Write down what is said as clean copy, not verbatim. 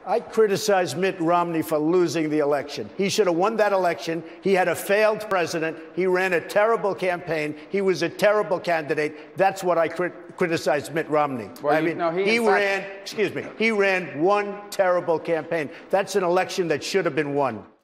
I criticize Mitt Romney for losing the election. He should have won that election. He had a failed president. He ran a terrible campaign. He was a terrible candidate. That's what I criticize Mitt Romney. Well, I mean, he ran one terrible campaign. That's an election that should have been won.